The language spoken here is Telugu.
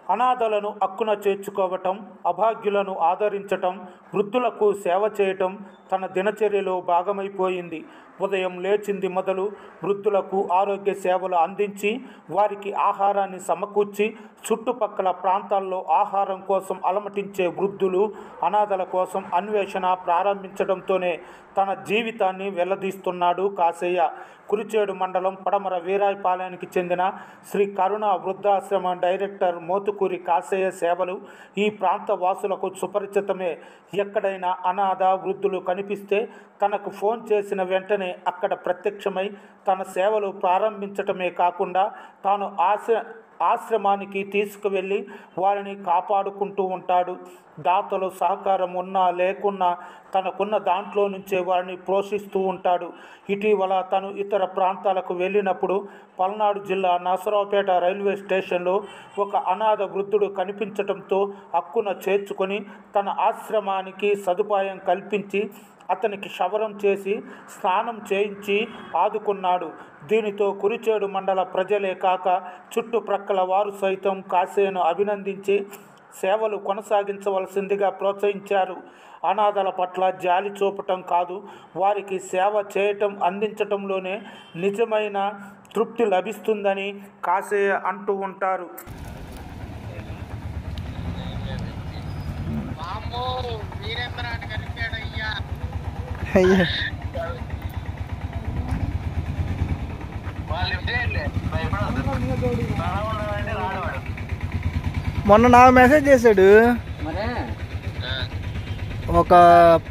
అనాథలను హక్కున చేర్చుకోవటం, అభాగ్యులను ఆదరించటం, వృద్ధులకు సేవ చేయటం తన దినచర్యలో భాగమైపోయింది. ఉదయం లేచింది మొదలు వృద్ధులకు ఆరోగ్య సేవలు అందించి, వారికి ఆహారాన్ని సమకూర్చి, చుట్టుపక్కల ప్రాంతాల్లో ఆహారం కోసం అలమటించే వృద్ధులు, అనాథల కోసం అన్వేషణ ప్రారంభించడంతోనే తన జీవితాన్ని వెల్లదీస్తున్నాడు కాశయ్య. కురిచేడు మండలం పడమర వీరాయపాలెనికి చెందిన శ్రీ కరుణ వృద్ధాశ్రమ డైరెక్టర్ మోతుకూరి కాశయ్య సేవలు ఈ ప్రాంత వాసులకు సుపరిచితమే. ఎక్కడైనా అనాథ వృద్ధులు కనిపిస్తే తనకు ఫోన్ చేసిన వెంటనే అక్కడ ప్రత్యక్షమై తన సేవలు ప్రారంభించటమే కాకుండా తాను ఆశ్రమానికి తీసుకువెళ్ళి వారిని కాపాడుకుంటూ ఉంటాడు. దాతలు సహకారం ఉన్నా లేకున్నా తనకున్న దాంట్లో నుంచే వారిని పోషిస్తూ ఉంటాడు. ఇటీవల తను ఇతర ప్రాంతాలకు వెళ్ళినప్పుడు పల్నాడు జిల్లా నరసరావుపేట రైల్వే స్టేషన్లో ఒక అనాథ వృద్ధుడు కనిపించడంతో హక్కున చేర్చుకొని తన ఆశ్రమానికి సదుపాయం కల్పించి అతనికి క్షవరం చేసి స్నానం చేయించి ఆదుకున్నాడు. దీనితో కురిచేడు మండల ప్రజలే కాక చుట్టుప్రక్కల వారు సైతం కాశయ్యను అభినందించి సేవలు కొనసాగించవలసిందిగా ప్రోత్సహించారు. అనాథల పట్ల జాలి చూపటం కాదు, వారికి సేవ చేయటం అందించటంలోనే నిజమైన తృప్తి లభిస్తుందని కాశయ్య అంటూ ఉంటారు. మొన్న నాకు మెసేజ్ చేశాడు, ఒక